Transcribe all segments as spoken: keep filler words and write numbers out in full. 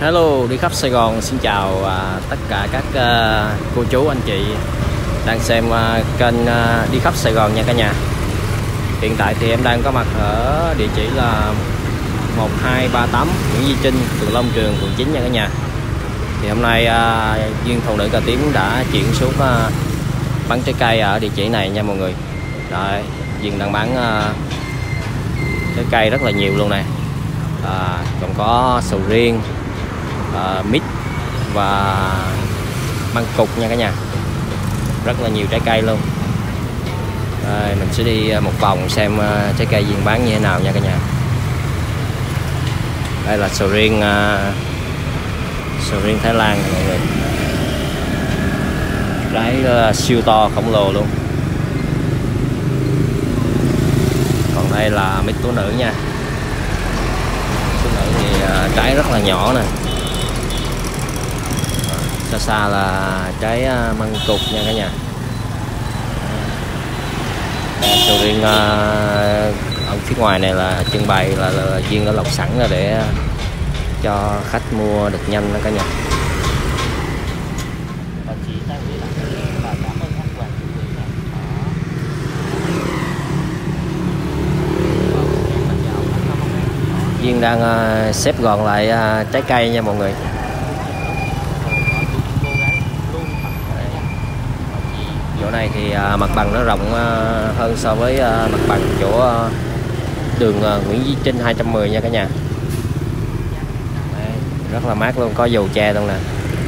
Hello, đi khắp Sài Gòn xin chào à, tất cả các à, cô chú anh chị đang xem à, kênh à, đi khắp Sài Gòn nha cả nhà. Hiện tại thì em đang có mặt ở địa chỉ là một hai ba tám Nguyễn Duy Trinh, phường Long Trường, quận chín nha cả nhà. Thì hôm nay à, Duyên Phụ Nữ Cà Tím đã chuyển xuống à, bán trái cây ở địa chỉ này nha mọi người. Đấy, Duyên đang bán à, trái cây rất là nhiều luôn này. À, còn có sầu riêng, Uh, mít và măng cục nha cả nhà, rất là nhiều trái cây luôn. Rồi, mình sẽ đi một vòng xem uh, trái cây Duyên bán như thế nào nha cả nhà. Đây là sầu riêng uh, sầu riêng Thái Lan này, mọi người, trái uh, siêu to khổng lồ luôn. Còn đây là mít tố nữ nha. Tố nữ thì uh, trái rất là nhỏ nè. Xa xa là trái măng cục nha cả nhà. Sầu riêng ở phía ngoài này là trưng bày là, là, là Duyên đã lọc sẵn ra để cho khách mua được nhanh đó cả nhà. Duyên đang xếp gọn lại trái cây nha mọi người. Chỗ này thì à, mặt bằng nó rộng à, hơn so với à, mặt bằng chỗ à, đường à, Nguyễn Duy Trinh hai trăm mười nha cả nhà. Đấy, rất là mát luôn, có dầu tre luôn nè.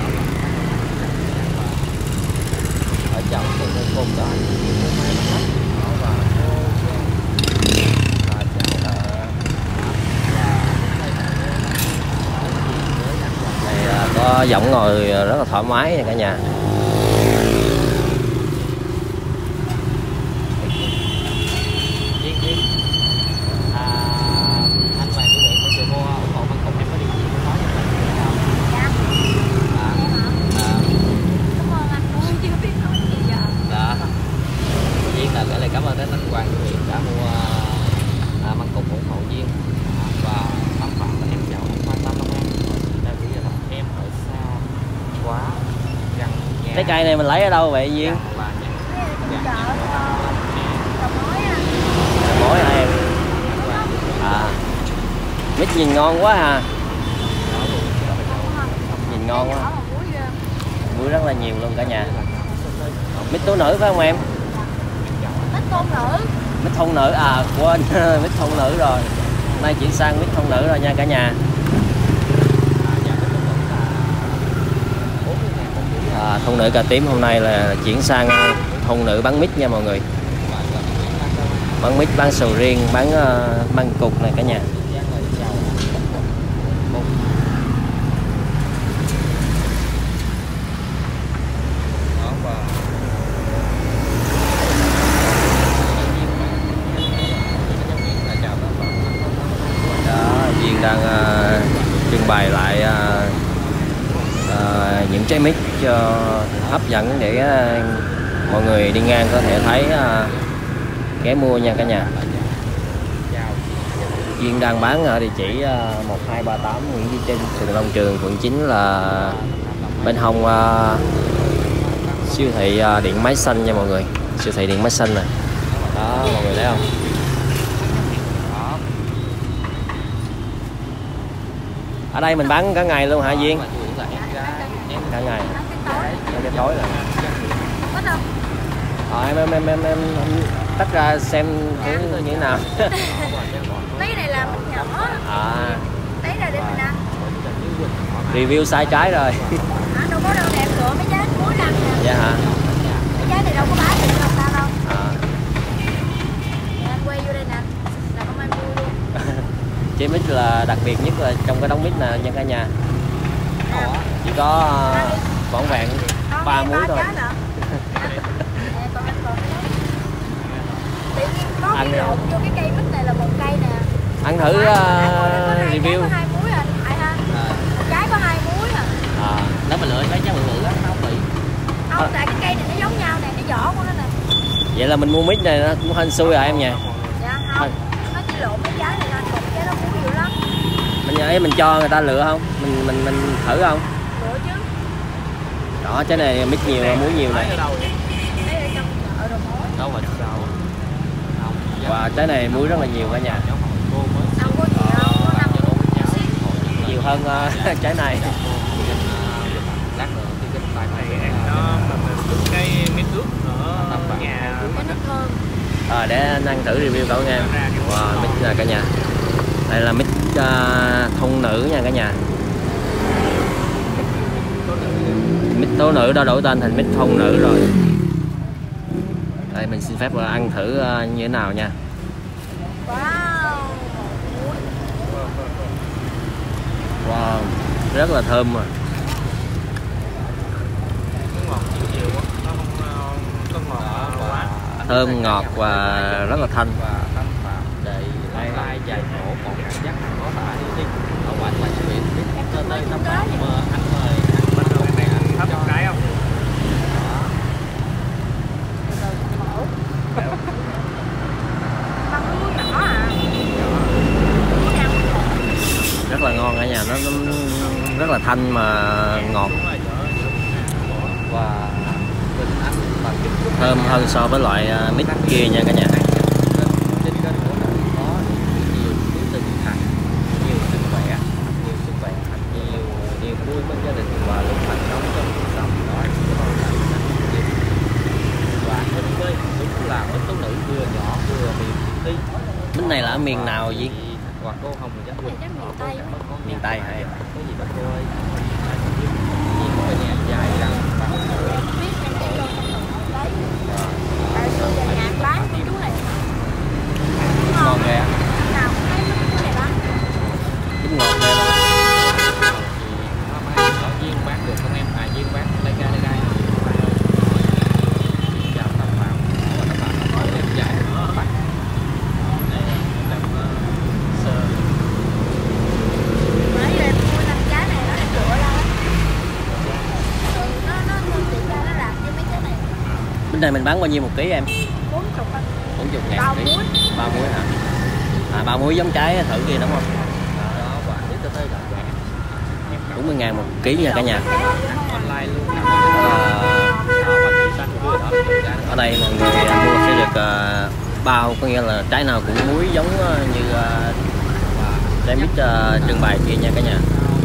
Ở trong cái côn đó đây à, có võng ngồi rất là thoải mái nha cả nhà. Cảm ơn đến anh Hoàng đã mua à, măng cục ủng hộ Duyên và tấm phẩm là em chào anh quan tâm lắm em. Đây bây giờ em ở xa quá gần nhà. Cái cây này mình lấy ở đâu vậy Duyên? Mối hả em? À, mít nhìn ngon quá à. Nhìn ngon quá. Muối rất là nhiều luôn cả nhà. Mít tố nữ phải không em? Thôn nữ. Mít thôn nữ à, quên mít thôn nữ rồi. Nay chuyển sang mít thôn nữ rồi nha cả nhà. À, thôn nữ Cà Tím hôm nay là chuyển sang thôn nữ bán mít nha mọi người. Bán mít, bán sầu riêng, bán uh, măng cục này cả nhà. Duyên đang uh, trưng bày lại uh, uh, những trái mít cho hấp dẫn để uh, mọi người đi ngang có thể thấy uh, ghé mua nha cả nhà. Duyên đang bán ở địa chỉ uh, một hai ba tám Nguyễn Duy Trinh, phường Long Trường, quận chín, là bên hông uh, siêu thị uh, điện máy xanh nha mọi người. Siêu thị điện máy xanh này đó, mọi người thấy không? Ở đây mình bán cả ngày luôn hả Duyên? Cả ngày. Cái tối là. Ờ, em, em, em, em, em tách ra xem thử như thế nào. Lấy này là mít nhỏ. À. Lấy ra để mình ăn. Review sai trái rồi. À, đâu có đâu đẹp lựa mấy trái muối ăn nè. Dạ hả? Mấy trái này đâu có bán được đâu ta đâu. À. Anh quay vô đây nè. Là không ai mua luôn. Trái mít là đặc biệt nhất là trong cái đống mít nè nha cả nhà. Chỉ có uh, vỏn vẹn ba muối thôi. Ăn lộn vô cái cây mít này là một cây nè. Ăn thử uh, review. Có hai muối à, ai ha? Một trái có hai muối à. À, nếu mà lựa mấy trái bự bự á nó không bị. Không, tại cái cây này nó giống nhau nè, cái vỏ của nó nè. Vậy là mình mua mít này nó cũng hên xui à em nhỉ? Dạ không. Nó chỉ lộn mấy trái này lên, một trái nó muối dữ lắm. Mình ấy mình cho người ta lựa không? Mình mình mình thử không? Lựa chứ. Đó, trái này mít nhiều, muối nhiều này. Lấy ở trong chợ rồi mối. Đâu mà đâu. Wow, trái này muối rất là nhiều cả nhà. Đâu có gì đâu, có năm Nhiều hơn uh, trái này. Lát nữa thì cái tay này ăn nó cái mít ướt ở nhà cái nước thơm. À, để anh ăn thử review cậu nha. Wow, mít là cả nhà. Đây là mít uh, thôn nữ nha cả nhà. Mít tố nữ đã đổi tên thành mít thôn nữ rồi. Đây mình xin phép ăn thử uh, như thế nào nha. Wow. Wow, rất là thơm mà. ngọt chiều quá, nó không có ngọt quá. Thơm ngọt và rất là thanh. và thanh phạm để lai lai dài cổ một cảm giác có tả đi đi ở ngoài ngoài biển biết cho tới năm mà anh mời Bắt đầu anh đang hấp một cái không? Bằng cái muối nhỏ à. Rất là ngon cả nhà, nó, nó rất là thanh mà ngọt. và mình ăn bằng cái Thơm hơn so với loại uh, mít kia nha cả nhà. trên kênh của mình có nhiều thứ tình thành, nhiều sức khỏe, nhiều sức khỏe, nhiều nhiều vui bên gia đình và luôn thành công trong cuộc sống đó và bên với đúng là mít tố nữ vừa nhỏ vừa mềm tí. Mít này là ở miền nào gì? Hoặc cô không mình chắc Cái này chắc miền Tây quá. Miền Tây hả em? Có gì đâu cô ơi. Nhìn cái nhà dài rằng bằng Biết em chạy vô trong tầng lấy. Tại xưa về nhà ăn bán cái chú này. Ngon ghê. Nào cũng thấy mấy cái này bán. Mít ngọt ghê luôn. nó mai ở viên bán được không em? À viên bán lấy ra đây đây. Chào Tâm Phạm. Tâm Phạm có em dài nó bắt. Đây làm sơ. Nãy giờ em mua năm trái này nó lại rửa ra. Ừ, nó nó nó chỉ ra nó làm cho mấy cái này. Mít này mình bán bao nhiêu một ký em? bốn chục anh. bốn mươi ngàn Bao một ký. muối. Bao muối hả? À, bao muối giống trái thử kia đúng không? Đó quả nhất tới tới là bốn mươi ngàn một ký nha cả nhà. online luôn. À, ở đây mọi người mua sẽ được uh, bao, có nghĩa là trái nào cũng muối giống uh, như uh, trái mít uh, trưng bày kia nha cả nhà.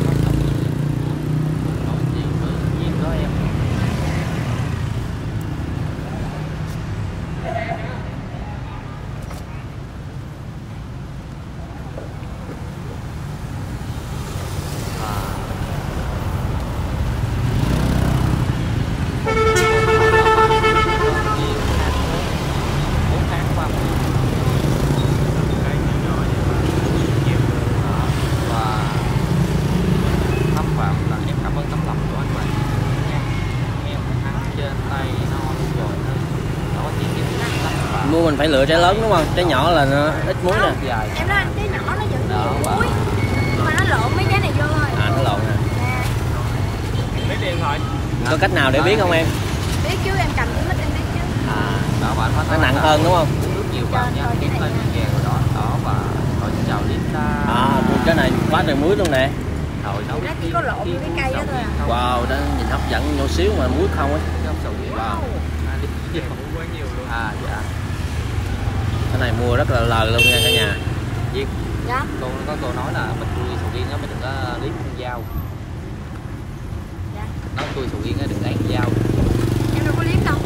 Mua mình phải lựa trái lớn đúng không? Trái nhỏ là nó ít muối nè. Em nói anh trái nhỏ nó vẫn nhiều muối. Nhưng mà nó lộn mấy trái này vô thôi. À, nó lộn nè. Nè. Lấy điện thoại. Có cách nào để biết không em? Biết chứ, em cầm cái mít em biết chứ. À, Đó bạn nó nặng hơn đúng không? nước nhiều vào nha, cái tay vàng rồi đó, đó và rồi chào Linda. À, cái này quá trời muối luôn nè. Rồi nấu Nó chỉ có lộn với cái cây đó thôi à. Wow, đó nhìn hấp dẫn nhỏ xíu mà muối không ấy. Wow. Quá nhiều luôn. À dạ. Cái này mua rất là lời luôn nha cả nhà. Duyên. Dạ. Cô có cô nói là mình tươi sầu riêng á mình đừng có liếm con dao. Dạ. Nói tươi sầu riêng á đừng ăn dao. Em đâu có liếm đâu.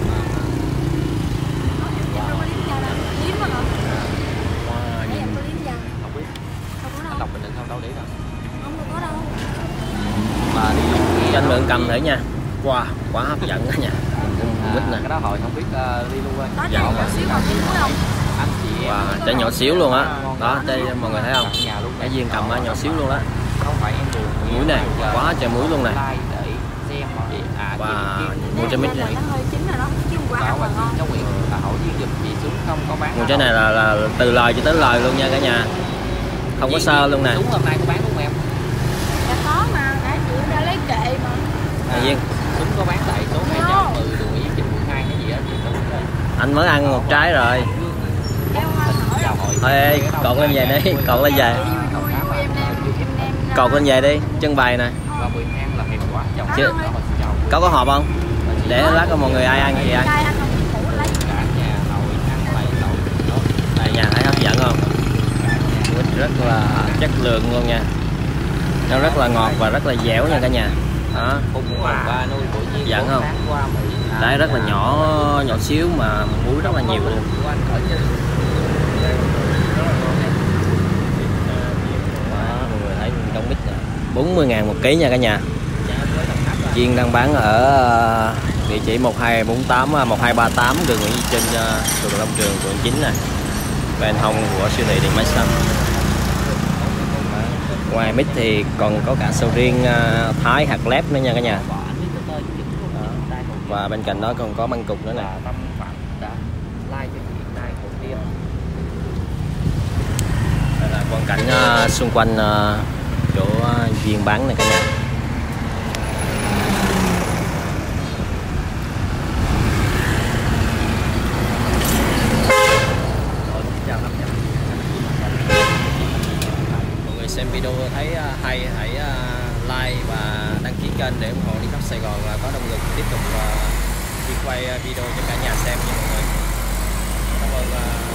Em đâu có liếm dao đâu. Liếm mà hả? Wow, Đấy, em nhìn có liếm dao. Không biết. Không có Anh đâu. đọc mình đừng không đâu để đâu. Không có đâu. Mà đi cho anh mượn cầm thử nha. Wow, quá hấp dẫn cả nhà. Mít nè. Cái đó hồi không biết uh, đi luôn ơi. Đó trái nhỏ xíu còn liếm muối không? Anh chị em. Wow, trái nhỏ xíu luôn á. Đó, đây mọi người thấy không? Nhà luôn. Cái viên cầm á, nhỏ xíu luôn đó. Không phải em buồn. Muối này, quá trời muối luôn nè. Like để xem chị à Wow, chị mua trái mít này. Nó hơi chín rồi đó, chứ không quá bảo ăn và mà ngon. cháu Nguyễn là hội viên giùm chị xuống không có bán. Mua trái này là, là từ lời cho tới lời luôn nha cả nhà. Không có sơ luôn nè. Đúng hôm nay có bán không em? Dạ có mà, nãy chị đã lấy kệ mà. À, Duyên, Súng có bán tại số hai trăm mười đường Nguyễn chín mười hai hay gì đó chị đúng rồi. anh mới ăn một trái rồi. Em hỏi Chào hội. Thôi ê, cột lên về đi, cột lên về. vui vui vui em đem em đem cột lên về đi, trưng bày nè. Và mười tháng là hẹp quá chồng Chứ- đó mà chồng Có có hộp không? Để lát có mọi người ai ăn gì ăn. Trai ăn không biết củ lấy. cả nhà nồi ăn bày nồi đó. Đây nha, thấy hấp dẫn không? Quýt rất là chất lượng luôn nha. Nó rất là ngọt và rất là dẻo nha cả nhà. Đó. Cũng và nuôi tự nhiên Dẫn bốn không? tháng qua Mỹ là- Đấy rất là nhỏ nhỏ xíu mà muối rất là nhiều luôn. của anh ở trên Đó, mọi người thấy trong mít nè. bốn mươi ngàn một ký nha cả nhà. Chiên đang bán ở ờ, địa chỉ một hai bốn tám một hai ba tám đường Nguyễn Duy Trinh, ờ, phường Long Trường, quận chín nè. Bên hông của siêu thị điện máy xanh. Ngoài mít thì còn có cả sầu riêng ờ, thái hạt lép nữa nha cả nhà. Và bên cạnh đó còn có măng cục nữa nè. là Tâm Phạm đã like cho chị này đầu tiên. Đây là quang cảnh ờ, xung quanh ờ, chỗ ờ, viên bán này cả nhà. Mọi người xem video thấy ờ, hay hãy ờ, like và đăng ký kênh để ủng hộ đi khắp Sài Gòn và có động lực tiếp tục ờ, đi quay video cho cả nhà xem nha mọi người. Cảm ơn ờ,